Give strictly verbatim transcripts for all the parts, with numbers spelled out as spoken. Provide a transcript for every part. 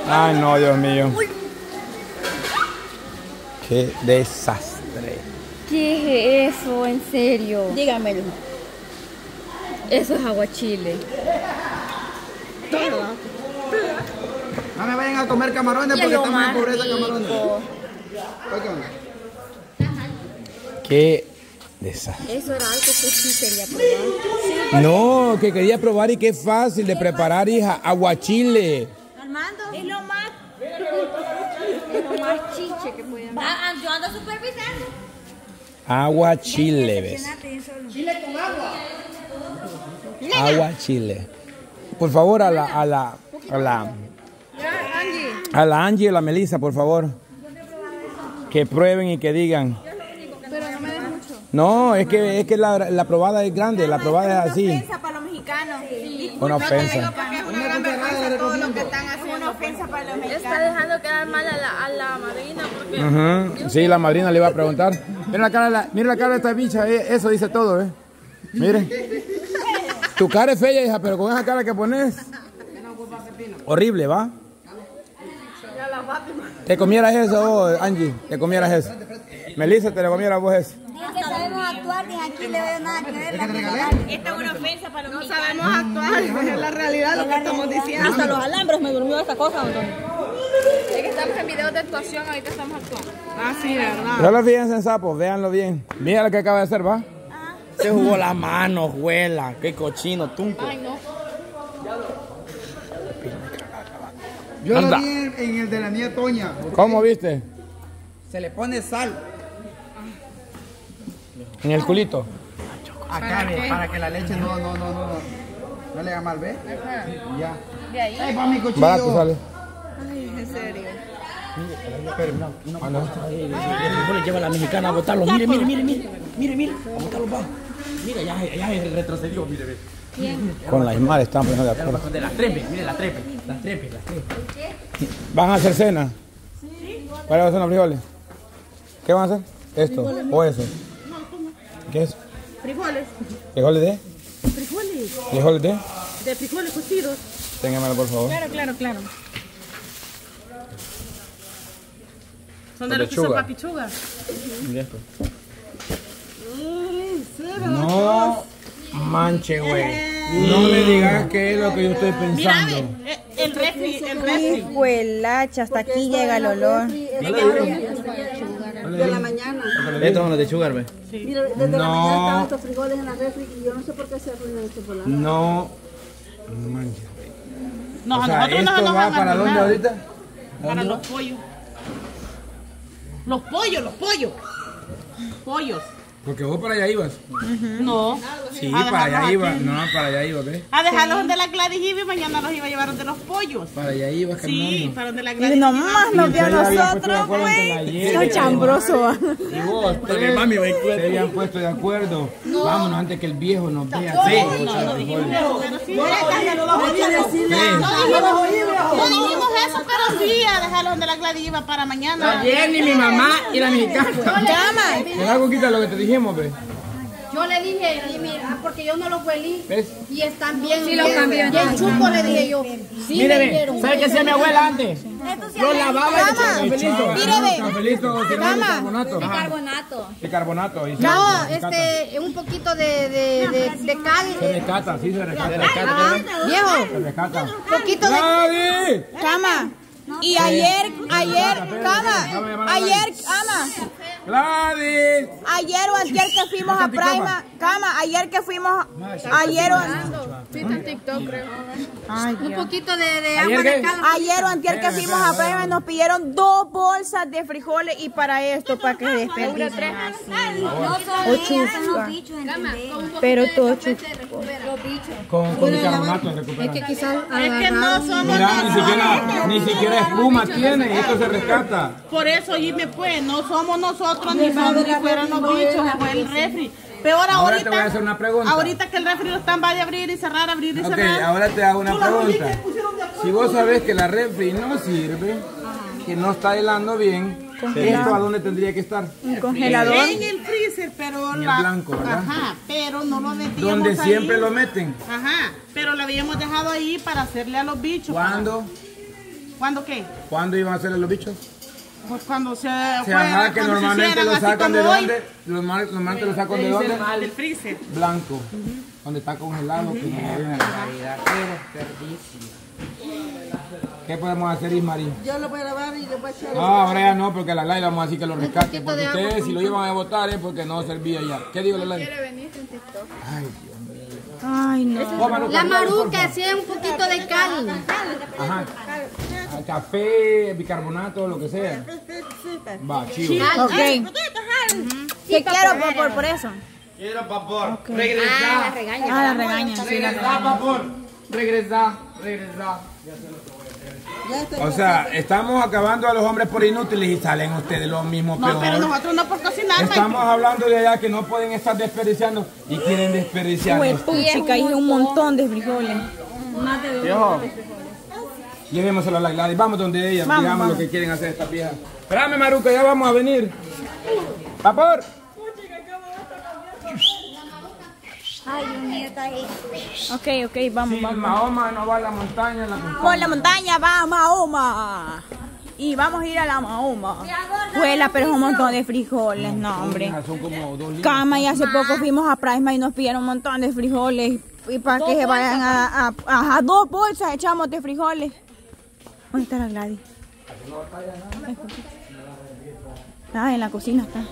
Ay, no, Dios mío. Qué desastre. ¿Qué es eso, en serio? Dígamelo. Eso es aguachile. No me vayan a comer camarones porque estamos en pobreza camarones. Oigan. Qué desastre. Eso era algo que sí quería probar. Sí, No, que quería probar y qué fácil de preparar, hija. Aguachile. Armando, es lo más. es lo más chiche que pueden haber. Ah, yo ando supervisando. Aguachile, ¿ves? Chile con agua. Aguachile. Por favor, a la, a la, a la, a la Angie y a la Melissa, por favor. Que prueben y que digan. Pero no me des mucho. No, es que, es que la, la probada es grande, la probada es así. Una ofensa para los mexicanos. Sí. Una ofensa. Porque es una gran vergüenza todo lo que están haciendo. Una ofensa para los mexicanos. Está dejando quedar mal a la, a la madrina porque... Uh-huh. Sí, la madrina le iba a preguntar. Mira la cara, de la, mira la cara de esta bicha, eh, eso dice todo, ¿eh? Mire. Tu cara es fea, hija, pero con esa cara que pones... Horrible, ¿va? Te comieras eso vos, Angie, te comieras eso. Melissa, te lo comieras vos eso. Es que sabemos actuar, ni aquí le veo nada que ver. Esta es una ofensa para los No mexicanos. sabemos actuar, es la realidad lo que estamos diciendo. Hasta los alambres me durmió esta cosa, Antonio. Es que estamos en videos de actuación, ahorita estamos actuando. Ah, sí, verdad. Solo fíjense en sapos, véanlo bien. Mira lo que acaba de hacer, ¿va? Se jugó las manos, huela. Qué cochino, tunco. Ay, no. Yo Anda. lo vi en, en el de la niña Toña. ¿Cómo viste? Se le pone sal. En el culito. Acá, ve, para que la leche no, no, no, no, no, no le haga mal, ¿ves? Ya. De ahí. Ay, para mi cuchillo. Barato sale. Ay, en serio. Ah, no. Lleva a la mexicana a botarlos. Mire, mire, mire, mire, mire, mire, a botarlos, va. Mira, ya, ya retrocedió, mire, ve. Con la Ismar están poniendo de acuerdo. De las trepes, mire, las trepes, las trepes, las trepes. ¿Van a hacer cena? Sí. ¿Cuáles son los frijoles? ¿Qué van a hacer? ¿Esto o eso? ¿Qué es? Frijoles. ¿Frijoles de? Frijoles. ¿Frijoles de? De frijoles cocidos. Téngamelo, por favor. Claro, claro, claro. Son de Con los que son lechuga. papichugas. Mira esto. No manche, güey. No me digas qué es lo que yo estoy Mira, pensando. ve, eh, el refri, el refri. Huelacha, hasta aquí llega el olor. De la mañana. Estos son los de sugar, ve. Mira, desde la No. mañana estaban estos frijoles en la refri y yo no sé por qué se arruinan estos volados. No manches. No, O a sea, nosotros no ¿esto nos va van a para dónde arruinar. ahorita? Para los pollos. Los pollos, los pollos. Pollos. Porque vos para allá ibas. No. Sí, A para allá dejarlos ibas. aquí. No, para allá ibas, ¿ves? A dejarlos donde la Gladys iba y mañana los iba a llevar donde los pollos. Para allá ibas Sí, caminando. para donde la Y Gladys. nomás nos vio a nosotros, güey. güey. chambroso. Y vos, tres, mami, va a ir- se habían puesto de acuerdo. Vámonos antes que el viejo nos vea. Sí, no, no dijimos eso, pero sí. No dijimos eso, pero sí, a dejarlos donde la Gladys iba para mañana. Jenny, mi mamá y la mexicana. Llama. ¿Te da coquita lo que te dijimos, ve? Yo le dije, y mira, porque yo no los huelí ¿Ves? y están bien, Sí, lo bien, cambió. bien chupo, le dije yo. Sí, Mire, me ve, dijeron. ¿sabe qué hacía mi abuela antes? Yo lavaba y le echaba cafelito. Mire, ve. Cafelito, bicarbonato. Bicarbonato. Bicarbonato. y se- No, se rescata. este, un poquito de, de, de, de cal. Se rescata, sí se rescata. Ajá, viejo, Se rescata. poquito de ¡Gaby! Cama. Y ayer, ayer, cama. Ayer, cama. ¡Gladys! Ayer o antier que fuimos a Prima, cama, ayer que fuimos, ayer o, Sí, está en TikTok, creo. un poquito de, de ¿Ayer agua qué? de cal. ayer o antier que fuimos a Prima nos pidieron dos bolsas de frijoles y para esto, para que desperdicien así. No son O ellas, son chusca. los bichos, ¿entendés? Pero todo chusco. Los bichos. Con, con bicarbonato recupera. Es que quizás Es que no somos Mira, ni siquiera, nosotros. ni siquiera espuma tiene y esto se rescata. Por eso, Jimmy, pues, no somos nosotros ni, son, ni fueron los bichos, fue el refri. Peor Ahora ahorita, te voy a hacer una pregunta. ahorita que el refri lo están va de abrir y cerrar, abrir y Ok, cerrar. ahora te hago una pregunta. Si vos sabés que la refri no sirve, que no está helando bien, ¿esto a dónde tendría que estar? Un congelador. En el freezer, pero En el la... blanco, ¿verdad? Ajá, pero no lo metíamos Donde ahí. siempre lo meten. Ajá, pero lo habíamos dejado ahí para hacerle a los bichos. ¿Cuándo? ¿Cuándo qué? ¿Cuándo iban a hacerle los bichos? Pues cuando se O sea, fuera, ajá, que cuando se normalmente hicieran lo así sacan de como hoy, dónde, Normal- normalmente lo sacan de dónde, del freezer. blanco, donde está congelado. Que no viene. ¿Qué podemos hacer, Ismarín? Yo lo voy a lavar y le voy a echar. No, ahora ya no, porque la Laila vamos a decir que lo rescate, porque ustedes si lo iban a votar es porque no servía ya. ¿Qué digo, la Laila? Ay, Dios mío. Ay, no. Oh, Maruca, La dígale, por maruca, favor. hacía un poquito de cal. Ajá. Ah, café, bicarbonato, lo que sea. Va, chivo. Ok. Te quiero por, por, por eso. Quiero vapor. Ah, la regaña. Ah, la regaña. Sí, la regaña. vapor. Regresa, regresa. O sea, estamos acabando a los hombres por inútiles y salen ustedes los mismos No, pero peor. nosotros no por cocinar, Estamos hablando de allá que no pueden estar desperdiciando y quieren desperdiciar. Pues puchica, hice un montón de frijoles. Llevémoselo a la Gladys, vamos donde ella, Vamos, digamos vamos. lo que quieren hacer estas viejas. Espérame, Maruca, ya vamos a venir. Vapor. Ay, Dios mío, está ahí. Ok, ok, vamos, Sí, vamos. Mahoma no va a la montaña, la montaña. Por la montaña va Mahoma. Y vamos a ir a la Mahoma. Fuela, pero es un montón de frijoles, no, hombre. Son como dos libras. Cama, y hace poco fuimos a Prisma y nos pidieron un montón de frijoles. Y para que se vayan a, a, a, a dos bolsas echamos de frijoles. ¿Dónde está la Gladys? Ah, en la cocina está.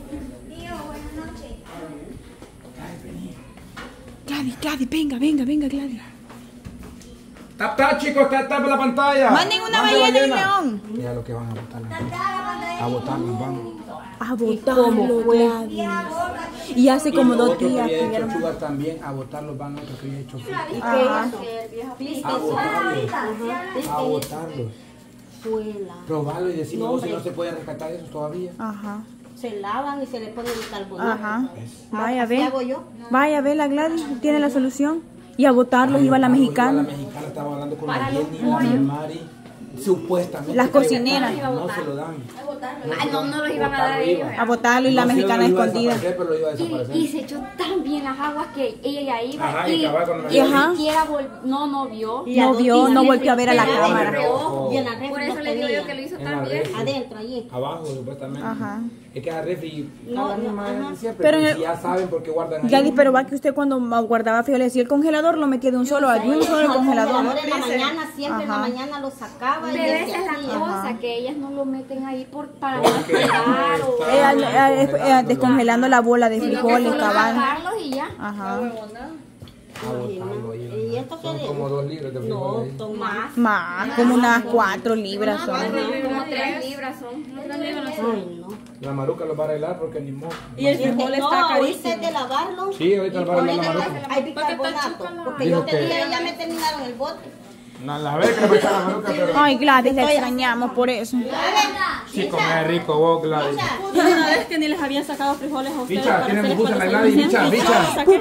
Gladys, Gladys, venga, venga, venga, Gladys. Tap, tap, chicos, tap, tap la pantalla. Manden una Mande ballena y un león. Mira lo que van a votar. A votarlos van. A votarlo, Gladys. Y hace como Y dos otro que días había hecho pidieron. Sugar también, a votarlos van otros que había hecho Sugar. Ajá. A votarlos. A votarlos. Probarlo y decirnos si no se puede rescatar eso todavía. Ajá. Se lavan y se le pone el carbonato. Ajá. Vaya a ¿Qué ver. hago yo? Vaya a ver, la Gladys tiene la solución. Y a votarlos iba la Iba mexicana. La mexicana estaba hablando con la Jenny, la Mari, supuestamente. Las cocineras. No se lo dan. Ay, no, no los iban a dar ellos. A votarlo y la No, sí, mexicana lo iba a escondida. desaparecer, pero lo iba a desaparecer. Y, y se echó tan bien las aguas que ella ya iba Ajá, y y, acababa con la Y ajá. ni siquiera vol- no, no vio. No vio, no volvió a ver a la cámara. Ojo. Por eso le digo yo que lo hizo En la tan bien. refri. Adentro, allí. Abajo, supuestamente. Ajá. Es que la refri no, la misma de siempre. Pero Pero en el- si ya saben por qué guardan ahí. Gladys, pero va que usted cuando guardaba frijoles y el congelador lo metía de un solo, de un solo congelador. Ahora en la mañana, siempre en la Ajá. mañana lo sacaba. Pero y esa es la hacía. cosa, que ellas no lo meten ahí por, para Porque esperar o no Ella, está ella, ella, descongelando la bola de frijoles, solo cabal. sacarlos y ya. Ajá. a botarlo ahí. ¿Y esto qué Son es? como dos libras de frijoles. ahí. Más. Más, como unas cuatro libras son. Como tres libras son. Ay, no. La maruca lo va a arreglar porque ni modo. Y el frijol No, está ahorita carísimo. es de lavarlo. Sí, ahorita lo va a arreglar la maruca. Hay bicarbonato. Porque Dijo yo te que- dije, ya me terminaron el bote. No, la vez que le va a echar la maruca, pero Ay, Gladys, le extrañamos por eso. sí, come rico vos, Gladys. Y una vez que ni les habían sacado frijoles a ustedes. Bicha, para tiene hacerles pupusa la cuando Gladys, se bicha, recién- bicha. Saqué-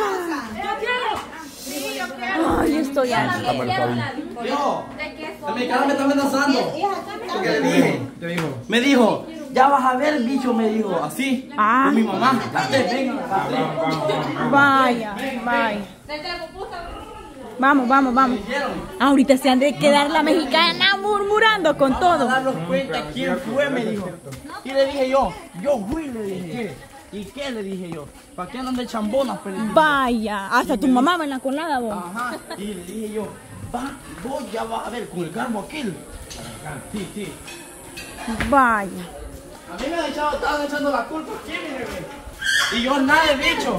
Ay, estoy aquí. Hijo, el mexicano me está amenazando. ¿Qué le dije? Te dijo. Me dijo, ya vas a ver, bicho, me dijo, así. Ah. Con mi mamá. Date, venga, date. Vamos, vamos, vamos. Vaya, vaya. Vamos, vamos, vamos. Ahorita se han de quedar la mexicana murmurando con A todo. darnos cuenta quién fue, me dijo. Y le dije yo, yo fui, le dije. ¿Y qué le dije yo? ¿Para qué andan de chambonas? Pero le dije, Vaya, hasta tu mamá va en la colada, vos. ajá. Y le dije yo, va, vos ya vas a ver con el garbo aquel. Sí, sí. Vaya. A mí me han echado, estaban echando la culpa aquí, mire, ve. Y yo nada he dicho.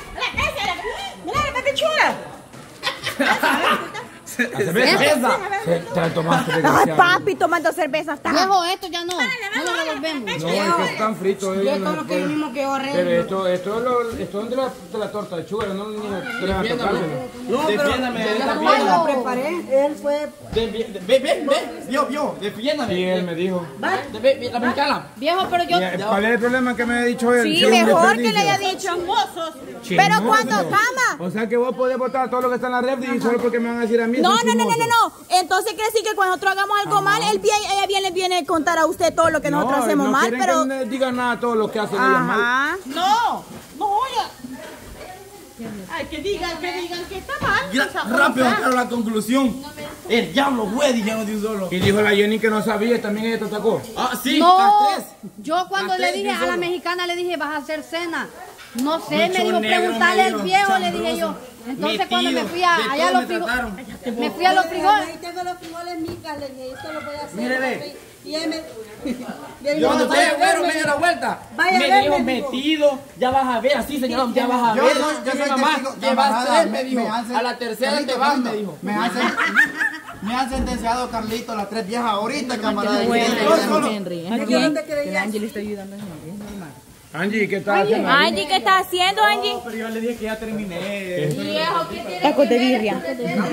Cerveza. Se- Te la tomaste, Ay, desgraciado. papi, tomando cerveza está. Viejo, esto ya no. No lo devolvemos. No, es que están fritos ellos. no se puede. que yo Pero esto, esto es lo, esto es de la, de la torta de chugar, no ni de a tocárselo. No, defiéndame, Yo lo preparé. Él fue. Ve, ve, ve, ve, vio, vio, defiéndame. Y él me dijo. De- ve, ve, la mexicana. Viejo, pero yo. Y, eh, ¿Cuál es el problema que me ha dicho él? Sí, Que es un mejor que le desperdicio. haya dicho. Chismoso. Pero cuando cama. O sea que vos podés votar todo lo que está en la red y solo porque me van a decir a mí. No, soy no, no, no, no, chismoso. no. Entonces quiere decir que cuando nosotros hagamos algo mal, él viene, ella viene, viene a contar a usted todo lo que nosotros No, hacemos no mal, quieren pero. que digan nada todo lo que hacen ellos mal. Ajá. No, no voy a. Ay, que digan, que digan que está mal. Ya, o sea, rápido, o sea, sacaron la conclusión. El diablo fue, dijeron de un solo. Y dijo la Jenny que no sabía, también ella te atacó. Ah, sí, No, las tres. yo cuando Las le tres dije de un a la solo. mexicana, le dije, vas a hacer cena. No sé, Bicho me dijo, negro, preguntarle al medio viejo, le dije chambroso, yo. Entonces cuando me metido, fui a, de allá a todo los me frijoles, trataron. me fui a los frijoles. Ahí tengo los frijoles micas, le dije, esto lo voy a hacer. Mire, ve. Y él me... Yo cuando ustedes fueron, me dio la vuelta. Vaya a me ver, dijo, me dijo. metido, ya vas a ver, así señor, ya vas a Yo ver. soy- yo Y mi soy mamá, testigo, llevas camarada, tres, me me- dijo. me hacen- A la tercera Carlito, te vas, Carlito, me dijo. Me han, sen- me han sentenciado, Carlito, las tres viejas ahorita, camarada. Yo solo- Henry. Yo no te creía. Angie, ¿qué estás haciendo? Angie, ¿qué estás haciendo, Angie? Pero yo le dije que ya terminé. Tacos de birria.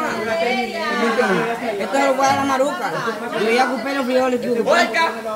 Esto lo voy a dar a la maruca. Yo ya ocupé los frijoles que ocupar.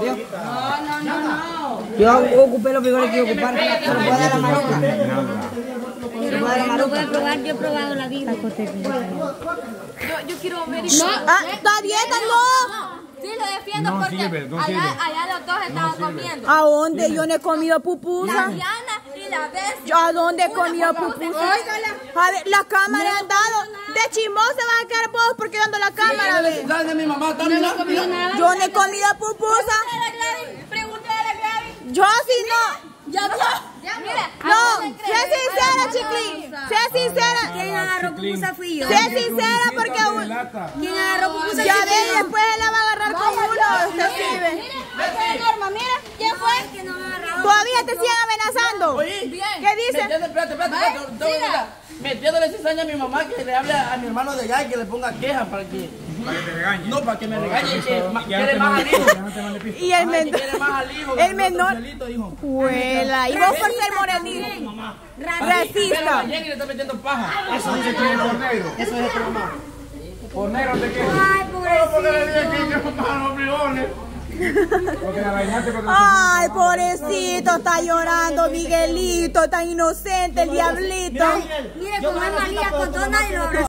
Yo ocupé los frijoles que ocupar. Se los voy a dar a la maruca. Se los voy a dar a la Lo voy maruca. a probar, yo he probado la vida. Yo, yo quiero ver. Ah, ¿está dieta, no? Sí, lo defiendo No porque sirve, no allá, sirve. allá los dos estaban comiendo. ¿A dónde? Yo no he comido pupusa. Diana y la vez. ¿Yo a dónde he comido pupusa? A ver, la cámara han dado. De chismosa van a quedar vos porque dando la cámara. ve. Dale de mi mamá, dale, dale, dale. Yo no he comido pupusa. Pregúntale a la Gladys. Yo sí no. Ya, ya. Mira, No, sé sincera, Chiclín. Sé sincera. Quien agarró pupusa fui yo. Sé sincera porque un- Quien agarró pupusa ya fui ve, yo. después él la va a agarrar con uno. Usted sí ve. mira, Norma, mira, ¿quién fue? Que no me agarró. Todavía te siguen amenazando. Oye, ¿Qué metiendo, dicen? espérate, espérate, espérate, tengo que mirar. Metiéndole cizaña a mi mamá que le hable a mi hermano de allá y que le ponga queja para que... Para que te regañe. No, para que me regañe y que ma- Ya no quiere te más mande al pisto, hijo. ya no te mande pisto. Y el Ay, que menor. quiere más al hijo. El menor. Cielito, hijo. Huela. Y vos por ser morenito. Pero Racista. la Jenny le está metiendo paja. Eso dice que es por negro. Eso es tu mamá. ¿Por negro te qué? Ay, Porque le dije que que pasaban los frijoles. Porque la bañaste porque Ay, pobrecito, está llorando Miguelito, tan inocente el diablito. Mire, como es María, con todo nadie lo agarró.